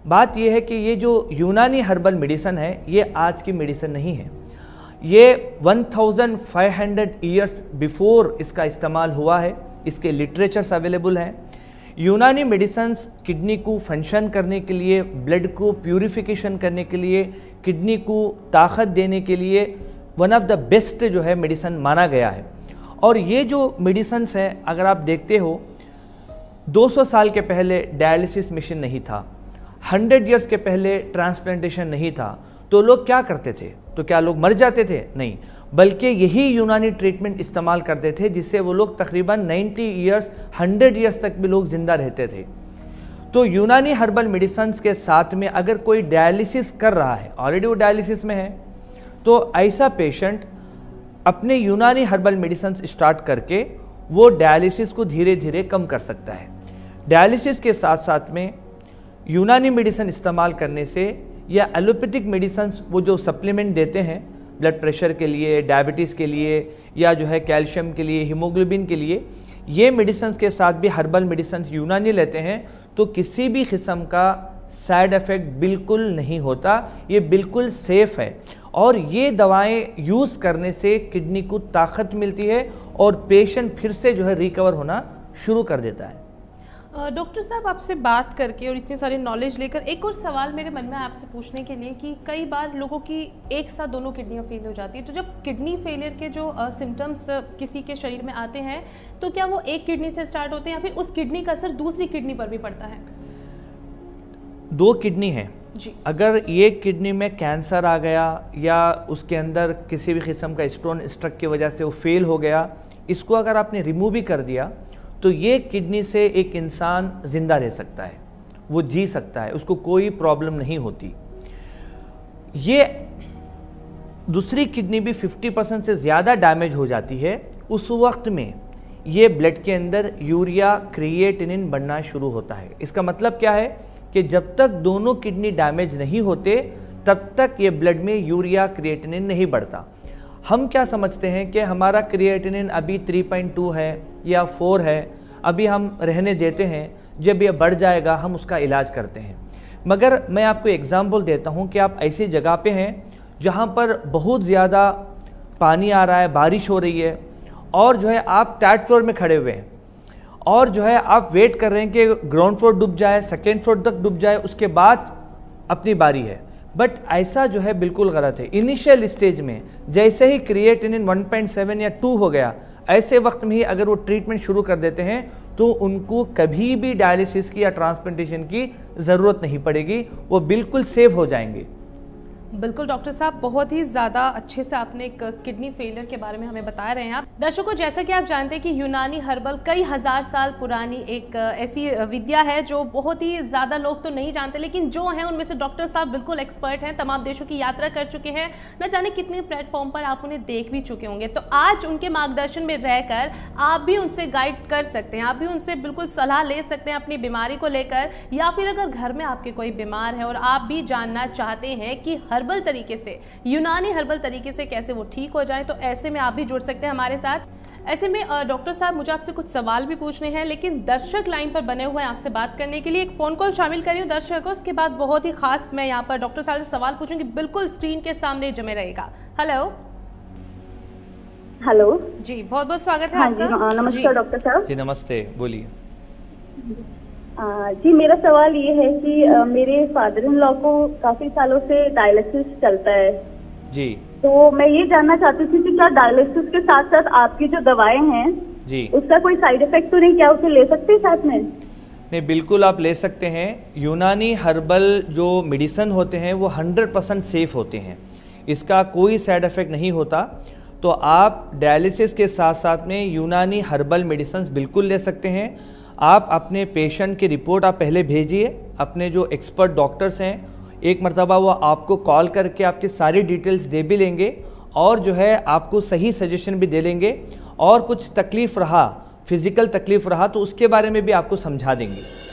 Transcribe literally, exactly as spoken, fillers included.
बात यह है कि ये जो यूनानी हर्बल मेडिसन है ये आज की मेडिसन नहीं है। ये पंद्रह सौ ईयर्स बिफोर इसका इस्तेमाल हुआ है। इसके लिटरेचर्स अवेलेबल हैं। यूनानी मेडिसन्स किडनी को फंक्शन करने के लिए, ब्लड को प्यूरिफिकेशन करने के लिए, किडनी को ताकत देने के लिए वन ऑफ द बेस्ट जो है मेडिसन माना गया है। और ये जो मेडिसन्स है, अगर आप देखते हो दो सौ साल के पहले डायलिसिस मशीन नहीं था, सौ इयर्स के पहले ट्रांसप्लांटेशन नहीं था, तो लोग क्या करते थे? तो क्या लोग मर जाते थे? नहीं, बल्कि यही यूनानी ट्रीटमेंट इस्तेमाल करते थे जिससे वो लोग तकरीबन नब्बे इयर्स, सौ इयर्स तक भी लोग ज़िंदा रहते थे। तो यूनानी हर्बल मेडिसन्स के साथ में अगर कोई डायलिसिस कर रहा है, ऑलरेडी वो डायलिसिस में है, तो ऐसा पेशेंट अपने यूनानी हर्बल मेडिसन्स स्टार्ट करके वो डायलिसिस को धीरे धीरे कम कर सकता है। डायलिसिस के साथ साथ में यूनानी मेडिसिन इस्तेमाल करने से या एलोपैथिक मेडिसन्स वो जो सप्लीमेंट देते हैं ब्लड प्रेशर के लिए, डायबिटीज़ के लिए, या जो है कैल्शियम के लिए, हीमोग्लोबिन के लिए, ये मेडिसन्स के साथ भी हर्बल मेडिसन्स यूनानी लेते हैं तो किसी भी किस्म का साइड इफ़ेक्ट बिल्कुल नहीं होता। ये बिल्कुल सेफ़ है और ये दवाएं यूज़ करने से किडनी को ताकत मिलती है और पेशेंट फिर से जो है रिकवर होना शुरू कर देता है। डॉक्टर साहब, आपसे बात करके और इतनी सारी नॉलेज लेकर एक और सवाल मेरे मन में आपसे पूछने के लिए कि कई बार लोगों की एक साथ दोनों किडनियाँ फेल हो जाती है, तो जब किडनी फेलियर के जो सिम्टम्स किसी के शरीर में आते हैं तो क्या वो एक किडनी से स्टार्ट होते हैं या फिर उस किडनी का असर दूसरी किडनी पर भी पड़ता है? दो किडनी है जी, अगर एक किडनी में कैंसर आ गया या उसके अंदर किसी भी किस्म का स्टोन स्ट्रक की वजह से वो फेल हो गया, इसको अगर आपने रिमूव भी कर दिया तो ये किडनी से एक इंसान ज़िंदा रह सकता है, वो जी सकता है, उसको कोई प्रॉब्लम नहीं होती। ये दूसरी किडनी भी पचास परसेंट से ज़्यादा डैमेज हो जाती है, उस वक्त में ये ब्लड के अंदर यूरिया क्रिएटिनिन बनना शुरू होता है। इसका मतलब क्या है कि जब तक दोनों किडनी डैमेज नहीं होते तब तक ये ब्लड में यूरिया क्रिएटिनिन नहीं बढ़ता। हम क्या समझते हैं कि हमारा क्रिएटिनिन अभी तीन पॉइंट दो है या चार है, अभी हम रहने देते हैं, जब ये बढ़ जाएगा हम उसका इलाज करते हैं। मगर मैं आपको एग्जांपल देता हूँ कि आप ऐसी जगह पे हैं जहाँ पर बहुत ज़्यादा पानी आ रहा है, बारिश हो रही है और जो है आप थर्ड फ्लोर में खड़े हुए हैं और जो है आप वेट कर रहे हैं कि ग्राउंड फ्लोर डूब जाए, सेकेंड फ्लोर तक डूब जाए, उसके बाद अपनी बारी है। बट ऐसा जो है बिल्कुल गलत है। इनिशियल स्टेज में जैसे ही क्रिएटिनिन वन पॉइंट सेवन या टू हो गया, ऐसे वक्त में ही अगर वो ट्रीटमेंट शुरू कर देते हैं तो उनको कभी भी डायलिसिस की या ट्रांसप्लांटेशन की ज़रूरत नहीं पड़ेगी, वो बिल्कुल सेफ हो जाएंगे। बिल्कुल डॉक्टर साहब, बहुत ही ज़्यादा अच्छे से आपने एक किडनी फेलियर के बारे में हमें बता रहे हैं। आप दर्शकों, जैसा कि आप जानते हैं कि यूनानी हर्बल कई हज़ार साल पुरानी एक ऐसी विद्या है जो बहुत ही ज़्यादा लोग तो नहीं जानते, लेकिन जो हैं उनमें से डॉक्टर साहब बिल्कुल एक्सपर्ट हैं, तमाम देशों की यात्रा कर चुके हैं, न जाने कितने प्लेटफॉर्म पर आप उन्हें देख भी चुके होंगे। तो आज उनके मार्गदर्शन में रहकर आप भी उनसे गाइड कर सकते हैं, आप भी उनसे बिल्कुल सलाह ले सकते हैं अपनी बीमारी को लेकर, या फिर अगर घर में आपके कोई बीमार है और आप भी जानना चाहते हैं कि हर्बल तरीके से, यूनानी हर्बल तरीके से कैसे वो ठीक हो जाए, तो ऐसे में आप भी जुड़ सकते हैं हमारे साथ। ऐसे में डॉक्टर साहब, मुझे आपसे कुछ सवाल भी पूछने हैं, लेकिन दर्शक लाइन पर बने हुए हैं आपसे बात करने के लिए। एक फ़ोन कॉल शामिल करिए दर्शकों, उसके बाद बहुत ही खास मैं यहाँ पर डॉक्टर साहब से सवाल पूछूंगी, बिल्कुल स्क्रीन के सामने जमे रहेगा। हेलो हेलो जी, बहुत बहुत स्वागत है हाँ आपका। जी, नमस्कार डॉक्टर साहब जी नमस्ते, बोलिए। जी, मेरा सवाल ये है कि आ, मेरे फादर इन लॉ को काफी सालों से डायलिसिस चलता है जी, तो मैं ये जानना चाहती थी कि क्या डायलिसिस के साथ साथ आपकी जो दवाएं हैं जी, उसका कोई साइड इफेक्ट तो नहीं, क्या उसे ले सकते हैं साथ में? नहीं, बिल्कुल आप ले सकते हैं। यूनानी हर्बल जो मेडिसन होते हैं वो हंड्रेड परसेंट सेफ़ होते हैं, इसका कोई साइड इफ़ेक्ट नहीं होता। तो आप डायलिसिस के साथ साथ में यूनानी हर्बल मेडिसिन बिल्कुल ले सकते हैं। आप अपने पेशेंट की रिपोर्ट आप पहले भेजिए, अपने जो एक्सपर्ट डॉक्टर्स हैं एक मरतबा वो आपको कॉल करके आपकी सारी डिटेल्स दे भी लेंगे और जो है आपको सही सजेशन भी दे लेंगे, और कुछ तकलीफ़ रहा, फिज़िकल तकलीफ़ रहा तो उसके बारे में भी आपको समझा देंगे।